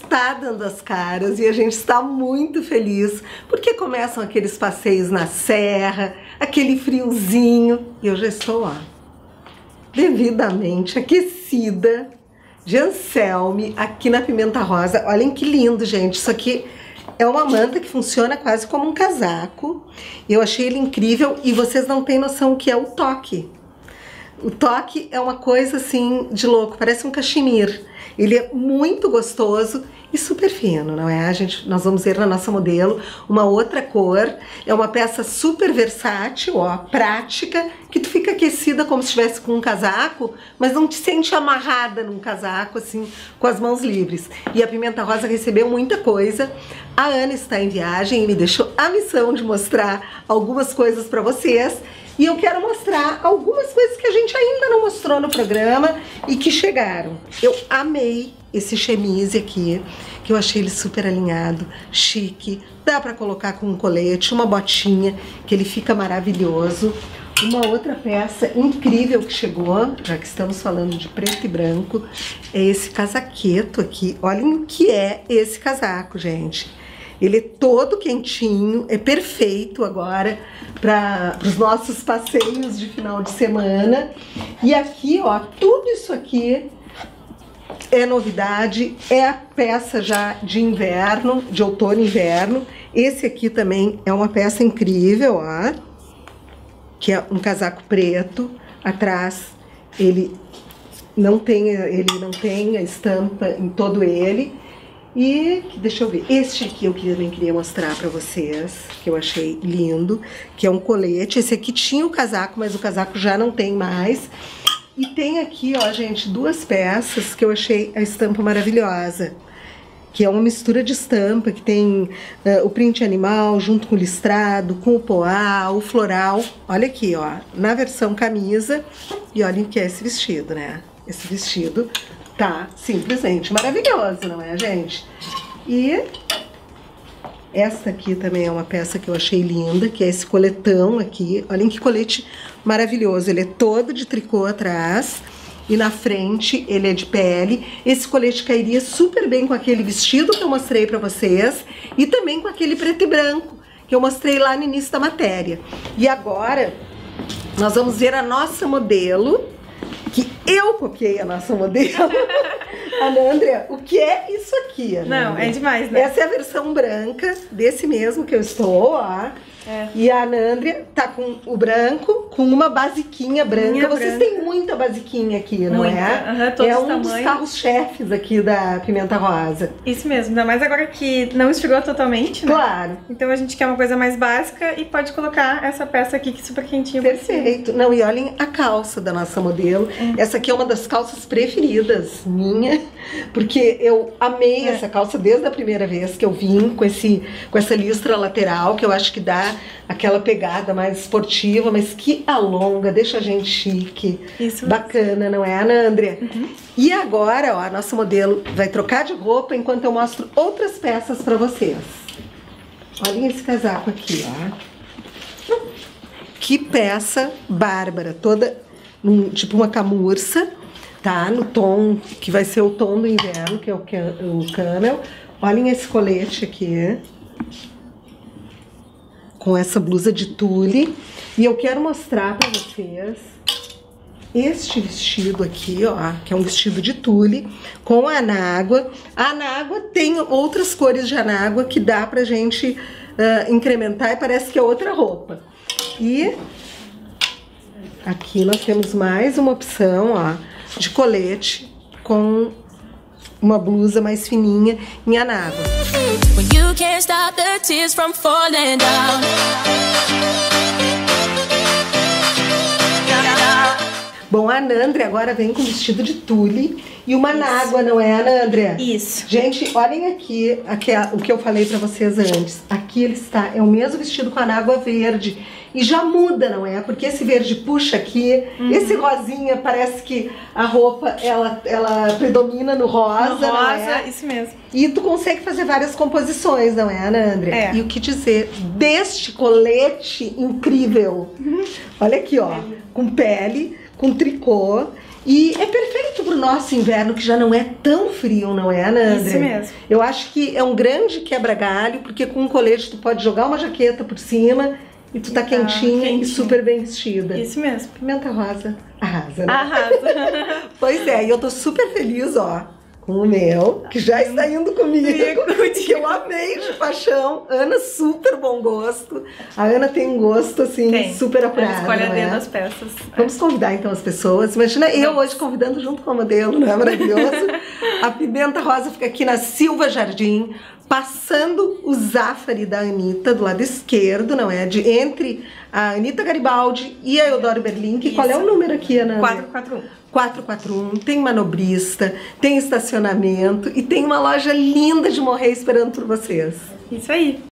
está dando as caras e a gente está muito feliz porque começam aqueles passeios na serra, aquele friozinho e eu já estou lá, devidamente aquecida de Anselme aqui na Pimenta Rosa. Olhem que lindo, gente, isso aqui é uma manta que funciona quase como um casaco. Eu achei ele incrível e vocês não têm noção o que é o toque. O toque é uma coisa assim de louco, parece um cachemir. Ele é muito gostoso e super fino, não é? Nós vamos ver na nossa modelo uma outra cor. É uma peça super versátil, ó, prática, que tu fica aquecida como se estivesse com um casaco, mas não te sente amarrada num casaco, assim, com as mãos livres. E a Pimenta Rosa recebeu muita coisa. A Ana está em viagem e me deixou a missão de mostrar algumas coisas para vocês. E eu quero mostrar algumas coisas que a gente ainda não mostrou no programa e que chegaram. Eu amei esse chemise aqui, que eu achei ele super alinhado, chique. Dá pra colocar com um colete, uma botinha, que ele fica maravilhoso. Uma outra peça incrível que chegou, já que estamos falando de preto e branco, é esse casaqueto aqui. Olhem o que é esse casaco, gente. Ele é todo quentinho, é perfeito agora para os nossos passeios de final de semana. E aqui, ó, tudo isso aqui é novidade, é a peça já de inverno, de outono e inverno. Esse aqui também é uma peça incrível, ó, que é um casaco preto. Atrás ele não tem a estampa em todo ele. E deixa eu ver, este aqui eu também queria mostrar pra vocês, que eu achei lindo, que é um colete. Esse aqui tinha o casaco, mas o casaco já não tem mais. E tem aqui, ó, gente, duas peças que eu achei a estampa maravilhosa, que é uma mistura de estampa, que tem o print animal junto com o listrado, com o poá, o floral. Olha aqui, ó, na versão camisa. E olhem o que é esse vestido, né? Esse vestido tá simplesmente maravilhoso, não é, gente? E esta aqui também é uma peça que eu achei linda, que é esse coletão aqui. Olhem que colete maravilhoso. Ele é todo de tricô atrás e na frente ele é de pele. Esse colete cairia super bem com aquele vestido que eu mostrei pra vocês e também com aquele preto e branco que eu mostrei lá no início da matéria. E agora nós vamos ver a nossa modelo, que eu copiei a nossa modelo. Anandria, o que é isso aqui, Anandria? Não, é demais, né? Essa é a versão branca desse mesmo que eu estou, ó. É. E a Anandria tá com o branco, com uma basiquinha branca. Vocês têm muita basiquinha aqui, não é? Todos é os um tamanhos. dos carros-chefes aqui da Pimenta Rosa. Isso mesmo, ainda mais agora que não esfriou totalmente, né? Claro. Então a gente quer uma coisa mais básica e pode colocar essa peça aqui que é super quentinha. Perfeito. Não, e olhem a calça da nossa modelo. Essa aqui é uma das calças preferidas minha, porque eu amei essa calça desde a primeira vez que eu vim com essa listra lateral, que eu acho que dá aquela pegada mais esportiva, mas que alonga, deixa a gente chique. Isso. Bacana, não é, Anandria? E agora, ó, a nossa modelo vai trocar de roupa enquanto eu mostro outras peças pra vocês. Olhem esse casaco aqui, ó. Que peça bárbara, toda tipo uma camurça, tá? No tom que vai ser o tom do inverno, que é o camel. Olhem esse colete aqui, com essa blusa de tule. E eu quero mostrar pra vocês este vestido aqui, ó, que é um vestido de tule com anágua. A anágua tem outras cores de anágua que dá pra gente incrementar e parece que é outra roupa. E aqui nós temos mais uma opção, ó, de colete com uma blusa mais fininha em anágua. Bom, a Anandria agora vem com vestido de tule e uma anágua, não é, Anandria? Isso. Gente, olhem aqui o que eu falei pra vocês antes. Aqui ele está, é o mesmo vestido com anágua verde. E já muda, não é? Porque esse verde puxa aqui, esse rosinha, parece que a roupa, ela predomina no rosa, no rosa, não é? Isso mesmo. E tu consegue fazer várias composições, não é, Anandria? É. E o que dizer deste colete incrível? Olha aqui, ó, com pele, com tricô. E é perfeito pro nosso inverno, que já não é tão frio, não é, né, André? Isso mesmo. Eu acho que é um grande quebra-galho, porque com um colete tu pode jogar uma jaqueta por cima e tu tá quentinha e super bem vestida. Isso mesmo. Pimenta rosa arrasa, né? Arrasa. Pois é, e eu tô super feliz, ó, com o meu, que já está indo comigo, que eu amei de paixão. Ana, super bom gosto. A Ana tem um gosto, assim, super apurado, escolhe a não dedo é? as peças. Vamos convidar, então, as pessoas. Imagina eu hoje convidando junto com a modelo, não é maravilhoso? A Pimenta Rosa fica aqui na Silva Jardim, passando o Zafari da Anitta, do lado esquerdo, não é? Entre a Anitta Garibaldi e a Eudoro Berlin. Que qual é o número aqui, Ana? 441. 441, tem manobrista, tem estacionamento e tem uma loja linda de morrer esperando por vocês. Isso aí.